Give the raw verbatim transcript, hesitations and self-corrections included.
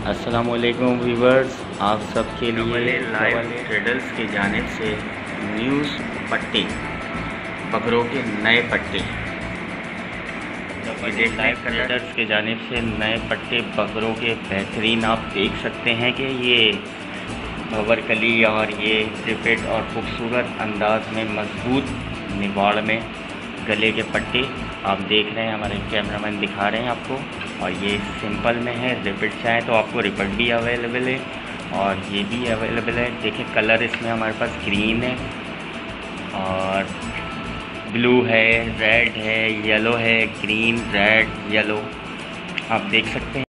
अस्सलामुअलैकुम व्यूवर्स, आप सबके लिए लाइव ट्रेडर्स की जानिब से न्यूज़ पट्टे बकरों के नए पट्टे लाइव ट्रेडर्स की जानिब से नए पट्टे बकरों के बेहतरीन आप देख सकते हैं कि ये भंवरकली और ये रिपीट और खूबसूरत अंदाज में मजबूत निवाड़ में गले के पट्टे आप देख रहे हैं। हमारे कैमरामैन दिखा रहे हैं आपको। और ये सिंपल में है, रिपीट चाहे तो आपको रिपीट भी अवेलेबल है और ये भी अवेलेबल है। देखिए कलर इसमें हमारे पास ग्रीन है और ब्लू है, रेड है, येलो है, ग्रीन, रेड, येलो आप देख सकते हैं।